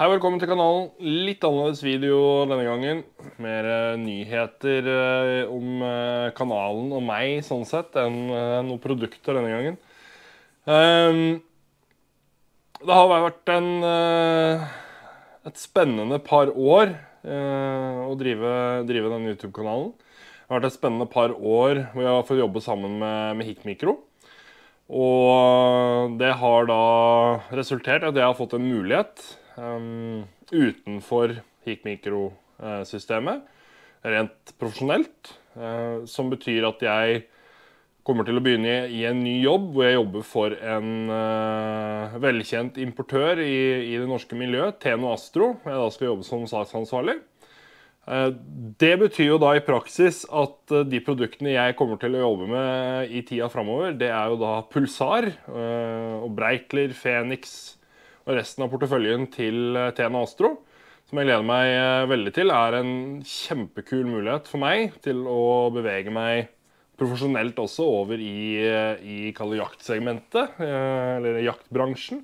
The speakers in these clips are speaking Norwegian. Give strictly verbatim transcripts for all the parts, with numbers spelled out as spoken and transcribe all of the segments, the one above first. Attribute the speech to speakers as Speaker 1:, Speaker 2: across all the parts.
Speaker 1: Hei, velkommen til kanalen. Litt annerledes video denne gangen. Mer eh, nyheter eh, om eh, kanalen og meg, sånn sett, enn eh, noen produkter denne gangen. Ehm, det har vært en, eh, et spennende par år eh, å drive, drive denne YouTube-kanalen. Det har vært et spennende par år hvor jeg har fått jobbe sammen med, med Hikmikro. Og det har da resultert i at jeg har fått en mulighet um, utenfor Hikmikro-systemet, rent profesjonelt, uh, som betyr at jeg kommer til å begynne i en ny jobb, hvor jeg jobber for en uh, velkjent importør i, i det norske miljøet, Teno Astro. Jeg da skal jobbe som salgsansvarlig. Det betyr jo da i praksis at de produktene jeg kommer til å jobbe med i tida fremover, det er jo da Pulsar og Breitler, Fenix og resten av porteføljen til Teno Astro, som jeg gleder meg veldig til. Er en kjempekul mulighet for meg til å bevege meg profesjonelt også over i, i kalle jaktsegmentet, eller jaktbransjen.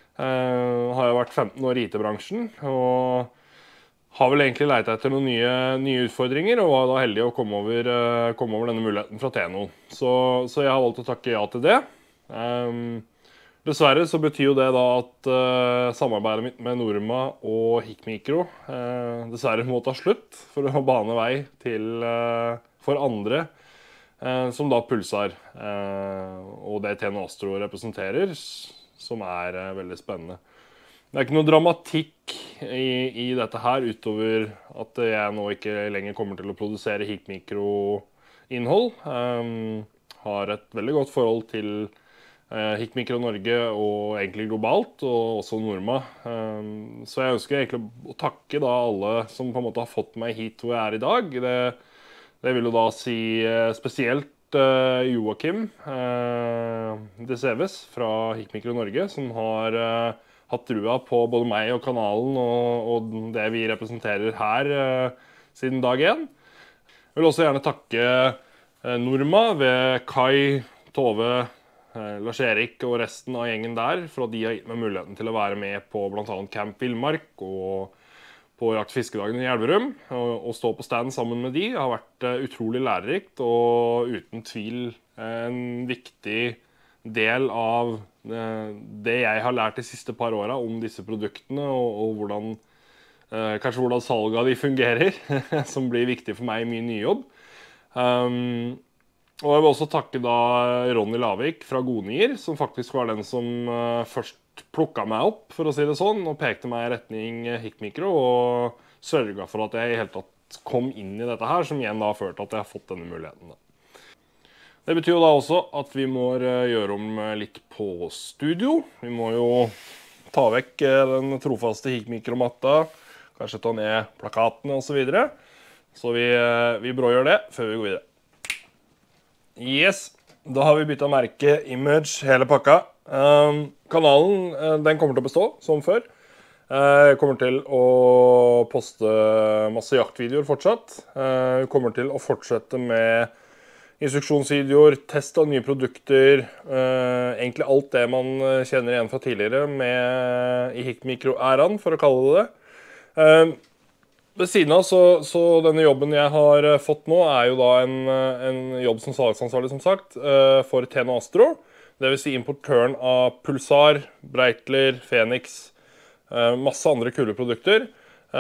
Speaker 1: Har jeg vært femten år i I T-bransjen, og har vel egentlig lett etter noen nye, nye utfordringer, og var da heldig å komme over, uh, komme over denne muligheten fra Teno. Så, så jeg har valgt å takke ja til det. Um, dessverre så betyr jo det da at uh, samarbeidet mitt med Norma og Hikmikro uh, dessverre må ta slutt for å bane vei til, uh, for andre, uh, som da Pulsar uh, og det Teno Astro representerer, som er uh, veldig spennende. Det er ikke noe dramatikk i, i dette her, utover at jeg nå ikke lenger kommer til å produsere Hikmikro-innhold. Um, har et veldig godt forhold til uh, Hikmikro Norge og egentlig globalt, og også Norma. Um, så jeg ønsker egentlig å takke da alle som på en måte har fått meg hit hvor jeg er i dag. Det, det vil jo da si uh, spesielt uh, Joakim uh, De Seves fra Hikmikro Norge, som har uh, hatt trua på både meg og kanalen og, og det vi representerer her uh, siden dag én. Jeg vil også gjerne takke uh, Norma ved Kai, Tove, uh, Lars-Erik og resten av gjengen der, for at de har gitt meg muligheten til å være med på blant annet Camp Villmark og på Jakt- og fiskedagen i Elverum. Og, og stå på stand sammen med de har vært uh, utrolig lærerikt, og uten tvil en viktig del av det jeg har lært de siste par årene om disse produktene, og, og hvordan, eh, kanskje hvordan salget av de fungerer, som blir viktig for meg i min nye jobb. Um, og jeg vil også takke da Ronny Lavik fra Godnier, som faktisk var den som uh, først plukket meg opp, for å si det sånn, og pekte meg i retning Hikmikro, og sørget for at jeg i hele tatt kom inn i dette her, som igjen da har ført til at jeg har fått denne muligheten. Det betyr jo da også at vi må gjøre om litt på studio. Vi må jo ta vekk den trofaste Hikmikro-matta, kanskje ta ned plakatene og så videre. Så vi, vi brågjør det før vi går videre. Yes, da har vi byttet merke, image, hele pakka. Um, kanalen, den kommer til å bestå, som før. Jeg kommer til å poste masse jaktvideoer fortsatt. Jeg kommer til å fortsette med instruksjonsvideoer, test av nye produkter, uh, egentlig alt det man kjenner igjen fra tidligere med i Hikmikro-æraen, for å kalle det det. Uh, ved siden av, så, så denne jobben jeg har fått nå, er jo da en, en jobb som salgsansvarlig, som sagt, uh, for Teno Astro. Det vil si importøren av Pulsar, Breitler, Fenix, uh, masse andre kule produkter.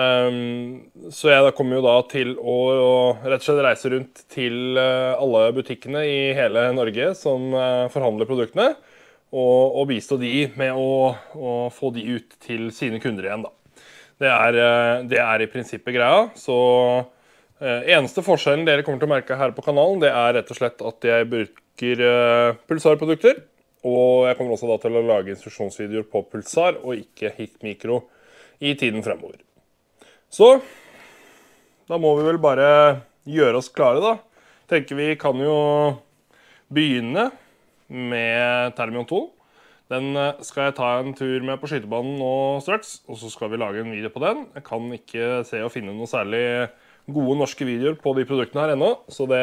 Speaker 1: Um, så jeg da kommer jo da til å, å rett og slett reise rundt til uh, alle butikkene i hele Norge som uh, forhandler produktene, og, og bistå de med å, å få de ut til sine kunder igjen da. Det er, uh, det er i prinsippet greia, så uh, eneste forskjellen dere kommer til å merke her på kanalen, det er rett og slett at jeg bruker uh, Pulsar-produkter, og jeg kommer også da til å lage instruksjonsvideoer på Pulsar og ikke Hikmikro i tiden fremover. Så, da må vi vel bare gjøre oss klare da. Tenker vi kan jo begynne med Termion to. Den skal jeg ta en tur med på skytebanen nå straks, og så skal vi lage en video på den. Jeg kan ikke se å finne noen særlig gode norske videoer på de produktene her ennå, så det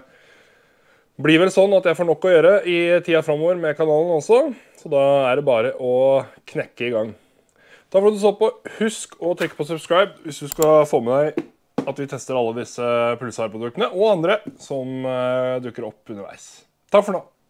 Speaker 1: blir vel sånn at jeg får nok å gjøre i tida fremover med kanalen også. Så da er det bare å knekke i gang. Takk for at du så på. Husk å trykke på subscribe hvis du skal få med deg at vi tester alle disse Pulsar-produktene og andre som uh, dukker opp underveis. Takk for nå.